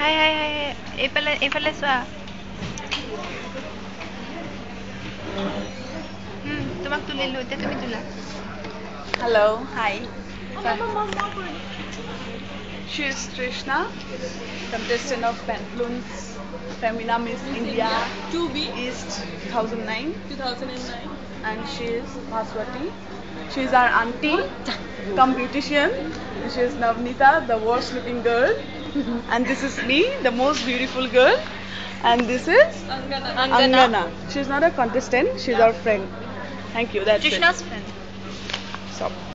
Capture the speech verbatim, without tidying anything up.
High high high এইফালে এইফালে চোৱা তোমাক তুলিলো এতিয়া তুমি তোলা Hello, hi. She is Trishna, contestant of Pantaloons Femina Miss India East two thousand nine. two thousand nine. And she is Bhaswati. She is our auntie, come beautician. She is Navnita, the worst looking girl. And this is me, the most beautiful girl. And this is Angana. Angana. Angana. She is not a contestant, she is our friend. Thank you, that's Trishna's it. friend Stop.